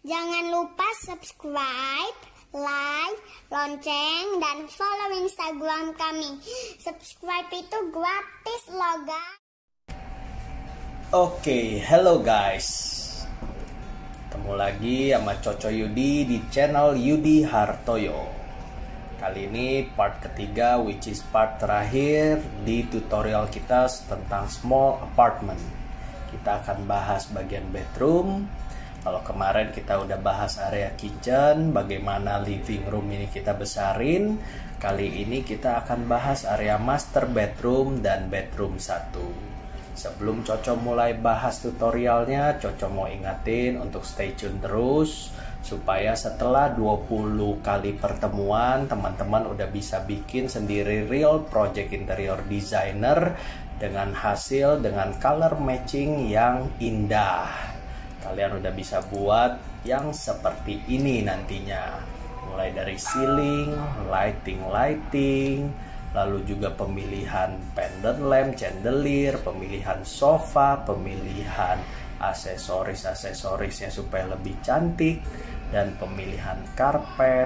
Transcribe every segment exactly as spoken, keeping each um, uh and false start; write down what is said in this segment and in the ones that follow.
Jangan lupa subscribe, like, lonceng, dan follow Instagram kami. Subscribe itu gratis loh guys. Oke, okay, hello guys. Ketemu lagi sama Coco Yudi di channel Yudi Hartoyo. Kali ini part ketiga, which is part terakhir di tutorial kita tentang small apartment. Kita akan bahas bagian bedroom. Kalau kemarin kita udah bahas area kitchen, bagaimana living room ini kita besarin. Kali ini kita akan bahas area master bedroom dan bedroom satu. Sebelum Coco mulai bahas tutorialnya, Coco mau ingatin untuk stay tune terus, supaya setelah dua puluh kali pertemuan, teman-teman udah bisa bikin sendiri real project interior designer dengan hasil, dengan color matching yang indah. Kalian udah bisa buat yang seperti ini nantinya. Mulai dari ceiling, lighting-lighting, lalu juga pemilihan pendant lamp, chandelier, pemilihan sofa, pemilihan aksesoris-aksesorisnya supaya lebih cantik, dan pemilihan karpet,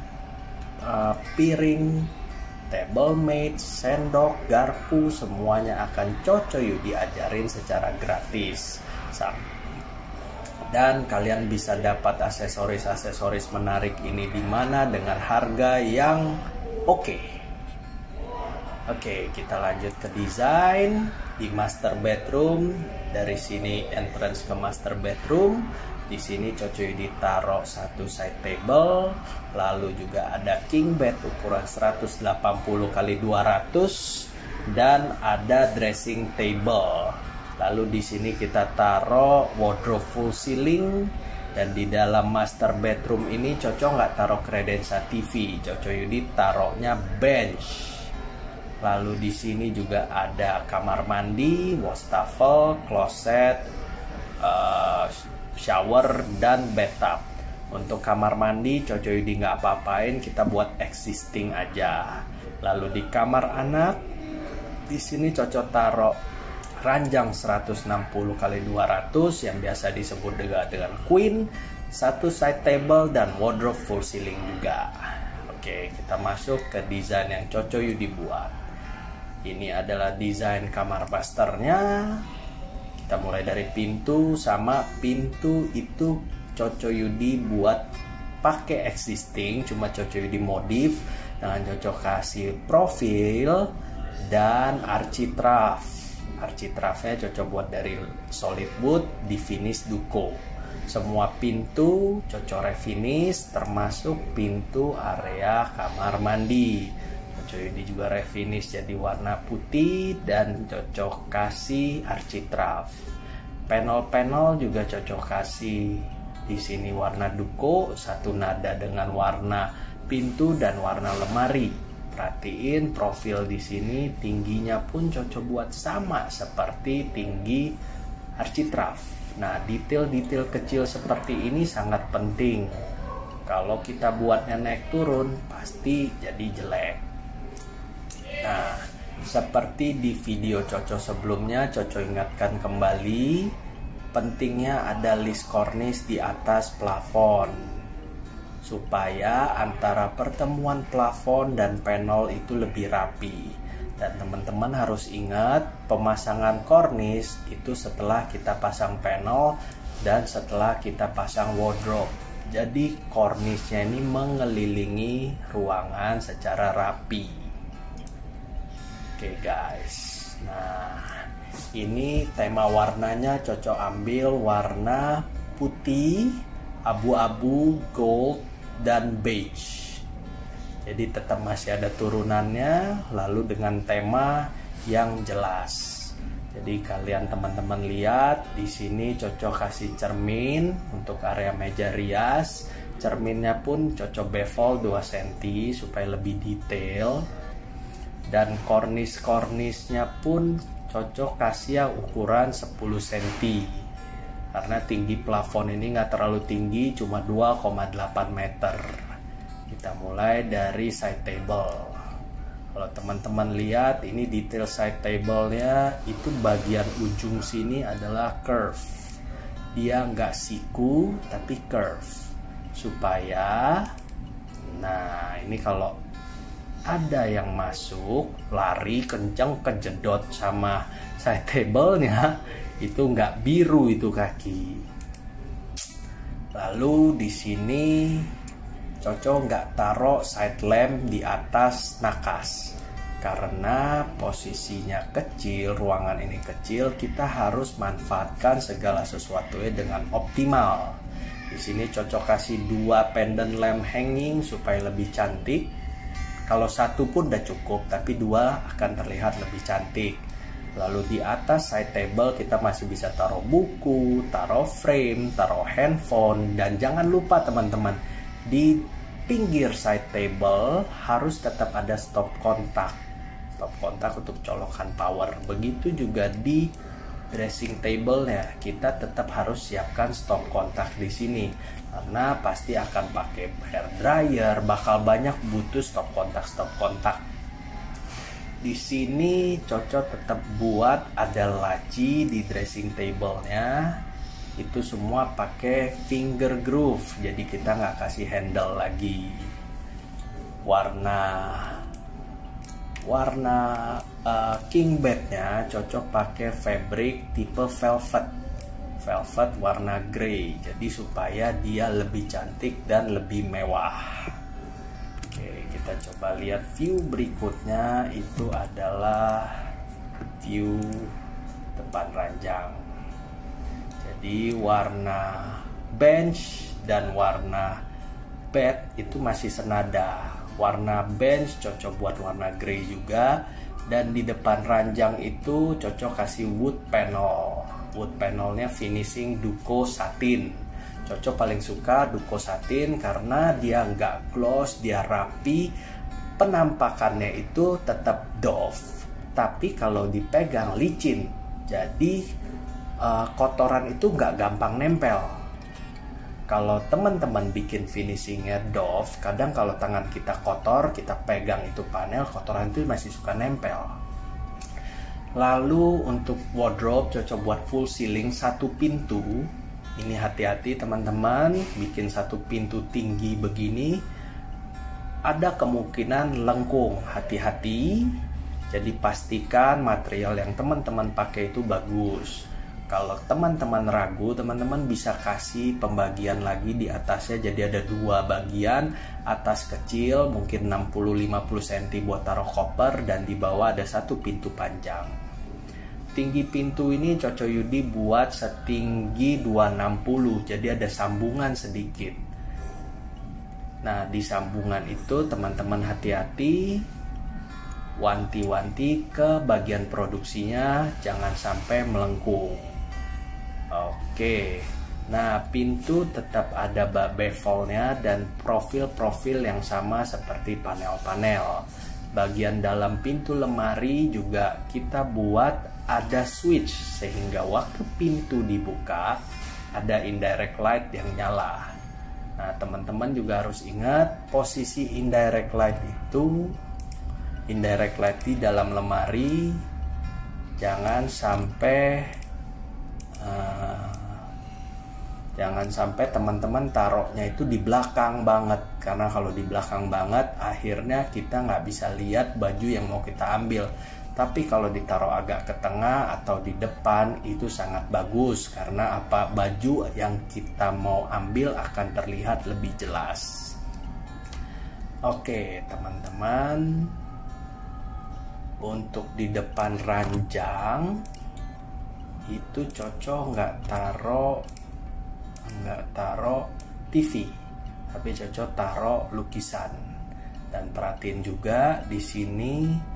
uh, piring, table mat, sendok, garpu, semuanya akan Coco Yudi ajarin secara gratis. Sampai Dan kalian bisa dapat aksesoris-aksesoris menarik ini di mana dengan harga yang oke. Okay. Oke, okay, kita lanjut ke desain di master bedroom. Dari sini entrance ke master bedroom. Di sini Coco Yudi taruh satu side table, lalu juga ada king bed ukuran seratus delapan puluh kali dua ratus dan ada dressing table. Lalu di sini kita taruh wardrobe full ceiling, dan di dalam master bedroom ini Coco nggak taruh kredensa T V, Coco Yudi taruhnya bench. Lalu di sini juga ada kamar mandi, wastafel, closet, uh, shower, dan bathtub. Untuk kamar mandi Coco Yudi nggak apa-apain, kita buat existing aja. Lalu di kamar anak, di sini Coco taruh ranjang seratus enam puluh kali dua ratus yang biasa disebut dengan, dengan queen, satu side table, dan wardrobe full ceiling juga. Oke, kita masuk ke desain yang Coco Yudi buat. Ini adalah desain kamar masternya. Kita mulai dari pintu, sama pintu itu Coco Yudi buat pakai existing, cuma Coco Yudi modif dengan Coco kasih profil dan architrave. Architrave-nya Coco buat dari solid wood di finish duko. Semua pintu Coco refinish, termasuk pintu area kamar mandi. Coco Yudi juga refinish jadi warna putih dan Coco kasih architrave. Panel-panel juga Coco kasih di sini warna duko, satu nada dengan warna pintu dan warna lemari. Perhatiin profil di sini, tingginya pun Coco buat sama seperti tinggi architrave. Nah, detail-detail kecil seperti ini sangat penting. Kalau kita buatnya naik turun, pasti jadi jelek. Nah, seperti di video Coco sebelumnya, Coco ingatkan kembali, pentingnya ada list cornice di atas plafon, supaya antara pertemuan plafon dan panel itu lebih rapi. Dan teman-teman harus ingat, pemasangan kornis itu setelah kita pasang panel dan setelah kita pasang wardrobe. Jadi kornisnya ini mengelilingi ruangan secara rapi. Oke guys, nah ini tema warnanya Coco ambil warna putih, abu-abu, gold, dan beige. Jadi tetap masih ada turunannya, lalu dengan tema yang jelas. Jadi kalian teman-teman lihat di sini Coco kasih cermin untuk area meja rias. Cerminnya pun Coco bevel dua sentimeter supaya lebih detail. Dan kornis-kornisnya pun Coco kasih ukuran sepuluh sentimeter. Karena tinggi plafon ini nggak terlalu tinggi, cuma dua koma delapan meter. Kita mulai dari side table. Kalau teman-teman lihat, ini detail side table-nya itu bagian ujung sini adalah curve. dia nggak siku tapi curve, supaya nah ini kalau ada yang masuk lari kenceng kejedot sama side table-nya itu nggak biru itu kaki. Lalu di sini Coco nggak taruh side lamp di atas nakas karena posisinya kecil, ruangan ini kecil, kita harus manfaatkan segala sesuatunya dengan optimal. Di sini Coco kasih dua pendant lamp hanging supaya lebih cantik. Kalau satu pun udah cukup, tapi dua akan terlihat lebih cantik. Lalu di atas side table kita masih bisa taruh buku, taruh frame, taruh handphone, dan jangan lupa teman-teman, di pinggir side table harus tetap ada stop kontak. Stop kontak untuk colokan power. Begitu juga di dressing table ya, kita tetap harus siapkan stop kontak di sini karena pasti akan pakai hair dryer, bakal banyak butuh stop kontak stop kontak. Di sini Coco tetap buat ada laci di dressing table-nya. Itu semua pakai finger groove, jadi kita nggak kasih handle lagi. Warna warna uh, king bed-nya cocok pakai fabric tipe velvet, velvet warna grey, jadi supaya dia lebih cantik dan lebih mewah. Oke, kita coba lihat view berikutnya. Itu adalah view depan ranjang. Jadi warna bench dan warna bed itu masih senada. Warna bench cocok buat warna grey juga. Dan di depan ranjang itu cocok kasih wood panel. Wood panelnya finishing duko satin. Cocok paling suka duko satin karena dia nggak gloss, dia rapi. Penampakannya itu tetap doff, tapi kalau dipegang licin. Jadi uh, kotoran itu nggak gampang nempel. Kalau teman-teman bikin finishingnya doff, kadang kalau tangan kita kotor, kita pegang itu panel, kotoran itu masih suka nempel. Lalu untuk wardrobe cocok buat full ceiling satu pintu. Ini hati-hati teman-teman, bikin satu pintu tinggi begini, ada kemungkinan lengkung, hati-hati. Jadi pastikan material yang teman-teman pakai itu bagus. Kalau teman-teman ragu, teman-teman bisa kasih pembagian lagi di atasnya. Jadi ada dua bagian, atas kecil mungkin enam puluh sampai lima puluh sentimeter buat taruh koper, dan di bawah ada satu pintu panjang. Tinggi pintu ini Coco Yudi buat setinggi dua ratus enam puluh, jadi ada sambungan sedikit. Nah, di sambungan itu teman-teman hati-hati, wanti-wanti ke bagian produksinya, jangan sampai melengkung. Oke, nah pintu tetap ada bevelnya dan profil-profil yang sama seperti panel-panel. Bagian dalam pintu lemari juga kita buat ada switch, sehingga waktu pintu dibuka ada indirect light yang nyala. Nah, teman-teman juga harus ingat posisi indirect light itu, indirect light di dalam lemari jangan sampai uh, jangan sampai teman-teman taruhnya itu di belakang banget, karena kalau di belakang banget akhirnya kita nggak bisa lihat baju yang mau kita ambil. Tapi kalau ditaruh agak ke tengah atau di depan itu sangat bagus, karena apa, baju yang kita mau ambil akan terlihat lebih jelas. Oke teman-teman, untuk di depan ranjang itu cocok nggak taruh nggak taruh T V, tapi cocok taruh lukisan. Dan perhatiin juga di sini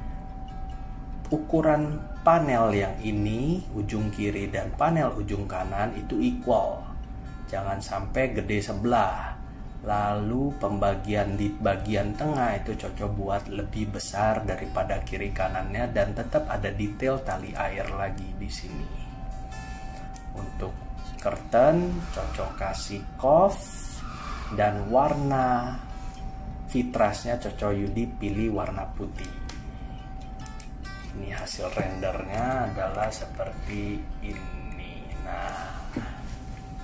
ukuran panel yang ini ujung kiri dan panel ujung kanan itu equal, jangan sampai gede sebelah. Lalu pembagian di bagian tengah itu cocok buat lebih besar daripada kiri kanannya, dan tetap ada detail tali air lagi di sini. Untuk curtain cocok kasih cuff, dan warna vitrasnya cocok Yudi pilih warna putih. Ini hasil rendernya adalah seperti ini. Nah,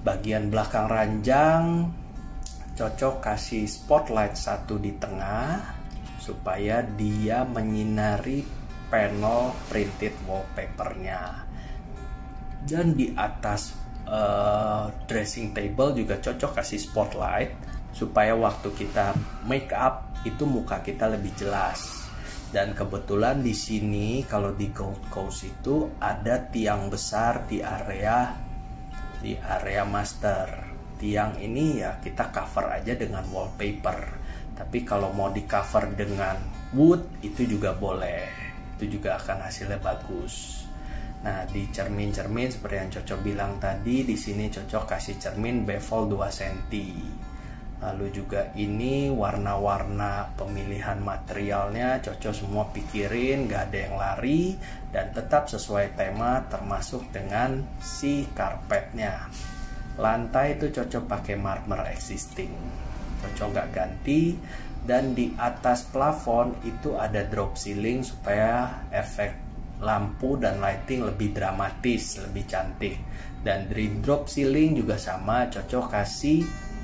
bagian belakang ranjang cocok kasih spotlight satu di tengah supaya dia menyinari panel printed wallpapernya. Dan di atas uh, dressing table juga cocok kasih spotlight supaya waktu kita make up itu muka kita lebih jelas. Dan kebetulan di sini kalau di Gold Coast itu ada tiang besar di area di area master. Tiang ini ya kita cover aja dengan wallpaper. Tapi kalau mau di cover dengan wood itu juga boleh. Itu juga akan hasilnya bagus. Nah, di cermin-cermin seperti yang Coco bilang tadi, di sini cocok kasih cermin bevel dua sentimeter. Lalu juga ini warna-warna pemilihan materialnya Coco semua pikirin, gak ada yang lari dan tetap sesuai tema termasuk dengan si karpetnya. Lantai itu cocok pakai marmer existing, cocok gak ganti. Dan di atas plafon itu ada drop ceiling supaya efek lampu dan lighting lebih dramatis, lebih cantik. Dan di drop ceiling juga sama, cocok kasih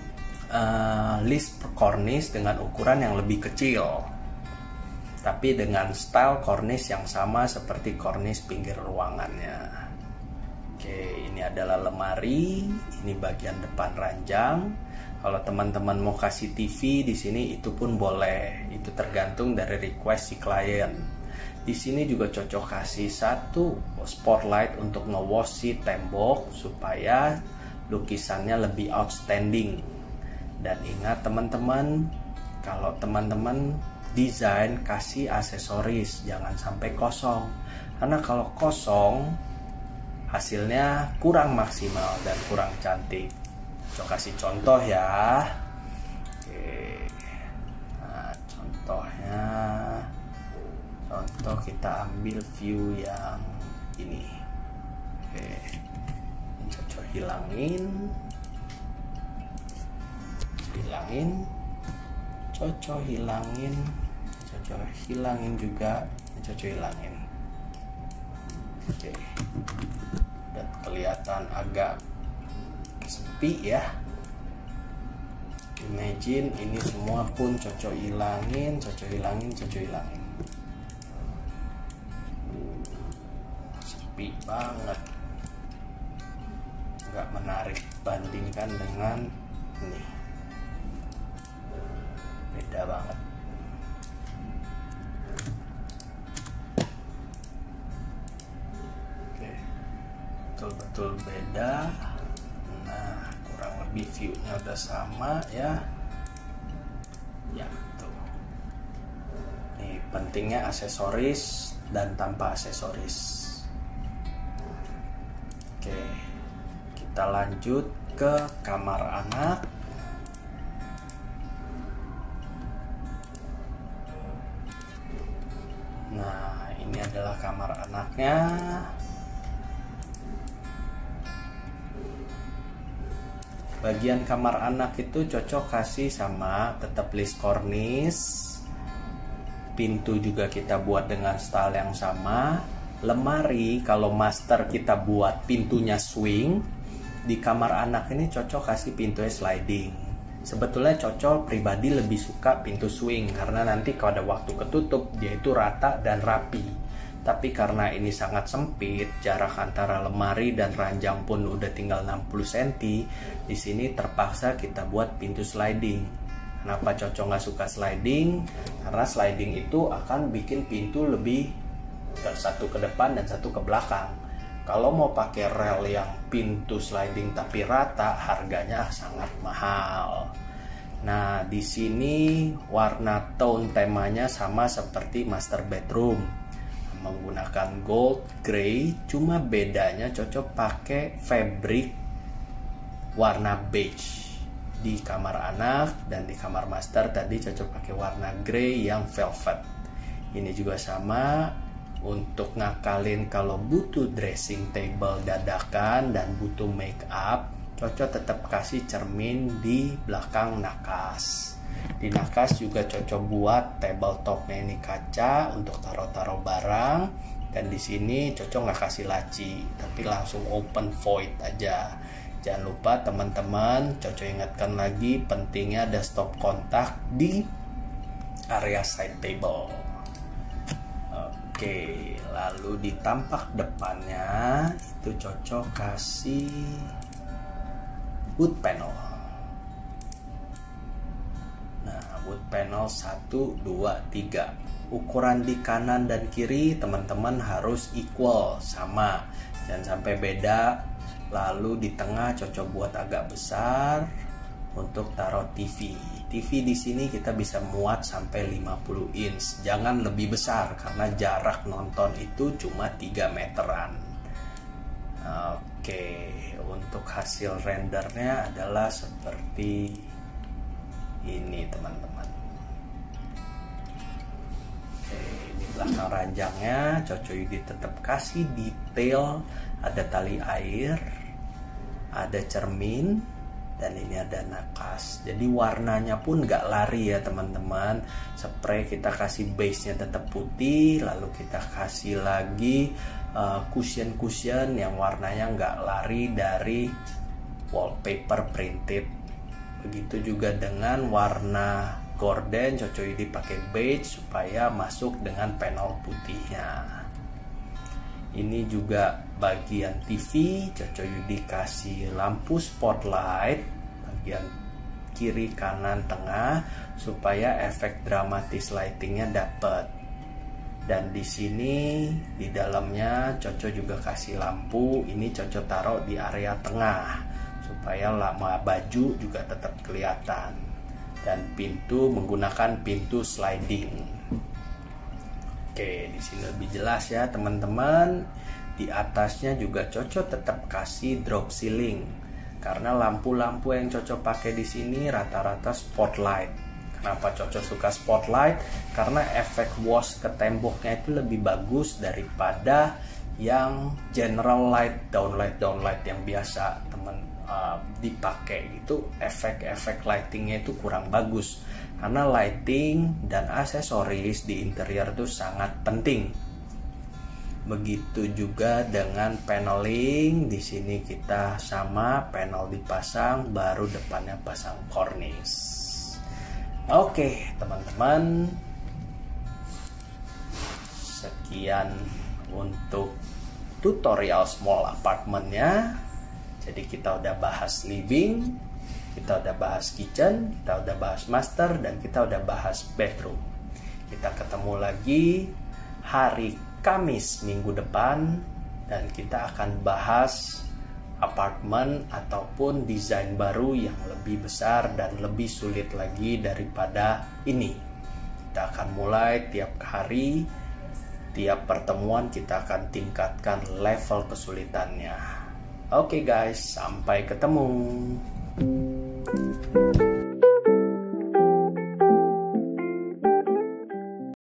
uh, list cornice dengan ukuran yang lebih kecil, tapi dengan style cornice yang sama seperti cornice pinggir ruangannya. Oke, ini adalah lemari, ini bagian depan ranjang. Kalau teman-teman mau kasih T V di sini itu pun boleh, itu tergantung dari request si klien. Di sini juga cocok kasih satu spotlight untuk nge-wash si tembok supaya lukisannya lebih outstanding. Dan ingat teman-teman, kalau teman-teman desain kasih aksesoris, jangan sampai kosong. Karena kalau kosong hasilnya kurang maksimal dan kurang cantik. Coba kasih contoh ya. Oke. Nah, contohnya contoh kita ambil view yang ini. Oke. Coba hilangin. Hilangin. Coba hilangin. Coba hilangin juga. Coba hilangin. Oke. Dan kelihatan agak sepi ya. Imagine ini semua pun cocok hilangin, cocok hilangin, cocok hilangin. Sepi banget, nggak menarik. Bandingkan dengan ini, beda banget. Oke, betul-betul beda. Nah, kurang lebih view-nya udah sama ya. Ya, tuh. Nih, pentingnya aksesoris dan tanpa aksesoris. Oke. Kita lanjut ke kamar anak. Nah, ini adalah kamar anaknya. Bagian kamar anak itu cocok kasih sama tetap list cornice. Pintu juga kita buat dengan style yang sama. Lemari kalau master kita buat pintunya swing. Di kamar anak ini cocok kasih pintunya sliding. Sebetulnya cocok pribadi lebih suka pintu swing karena nanti kalau ada waktu ketutup dia itu rata dan rapi. Tapi karena ini sangat sempit, jarak antara lemari dan ranjang pun udah tinggal enam puluh sentimeter. Di sini terpaksa kita buat pintu sliding. Kenapa Coco nggak suka sliding? Karena sliding itu akan bikin pintu lebih satu ke depan dan satu ke belakang. Kalau mau pakai rel yang pintu sliding tapi rata, harganya sangat mahal. Nah, di sini warna tone temanya sama seperti master bedroom. Menggunakan gold, grey, cuma bedanya cocok pakai fabric warna beige di kamar anak, dan di kamar master tadi cocok pakai warna grey yang velvet. Ini juga sama untuk ngakalin kalau butuh dressing table dadakan dan butuh make up, cocok tetap kasih cermin di belakang nakas. Di nakas juga cocok buat tabletopnya ini kaca untuk taruh-taruh barang, dan di sini cocok nggak kasih laci tapi langsung open void aja. Jangan lupa teman-teman, Coco ingatkan lagi pentingnya ada stop kontak di area side table. Oke, lalu di tampak depannya itu Coco kasih wood panel. Nah, wood panel satu, dua, tiga. Ukuran di kanan dan kiri teman-teman harus equal, sama. Jangan sampai beda. Lalu di tengah Coco buat agak besar untuk taruh T V. T V di sini kita bisa muat sampai lima puluh inch. Jangan lebih besar karena jarak nonton itu cuma tiga meteran. Oke, untuk hasil rendernya adalah seperti ini teman-teman. Oke, ini belakang ranjangnya Coco Yudi tetap kasih detail, ada tali air, ada cermin, dan ini ada nakas. Jadi warnanya pun nggak lari ya teman-teman. Spray kita kasih base nya tetap putih, lalu kita kasih lagi uh, cushion cushion yang warnanya nggak lari dari wallpaper printed. Begitu juga dengan warna gorden, Coco Yudi pakai beige supaya masuk dengan panel putihnya. Ini juga bagian T V, Coco Yudi kasih lampu spotlight bagian kiri, kanan, tengah supaya efek dramatis lightingnya dapat. Dan di sini di dalamnya Coco juga kasih lampu. Ini Coco taruh di area tengah supaya lama baju juga tetap kelihatan. Dan pintu menggunakan pintu sliding. Oke, di sini lebih jelas ya teman-teman. Di atasnya juga Coco tetap kasih drop ceiling karena lampu-lampu yang Coco pakai di sini rata-rata spotlight. Kenapa Coco suka spotlight? Karena efek wash ke temboknya itu lebih bagus daripada yang general light, downlight, downlight yang biasa teman uh, dipakai gitu. Efek-efek lightingnya itu kurang bagus. Karena lighting dan aksesoris di interior itu sangat penting. Begitu juga dengan paneling. Di sini kita sama panel dipasang, baru depannya pasang cornice. Oke, teman-teman. Sekian untuk tutorial small apartmentnya. Jadi kita udah bahas living, kita udah bahas kitchen, kita udah bahas master, dan kita udah bahas bedroom. Kita ketemu lagi hari Kamis minggu depan dan kita akan bahas apartemen ataupun desain baru yang lebih besar dan lebih sulit lagi daripada ini. Kita akan mulai tiap hari, tiap pertemuan kita akan tingkatkan level kesulitannya. Oke guys, sampai ketemu.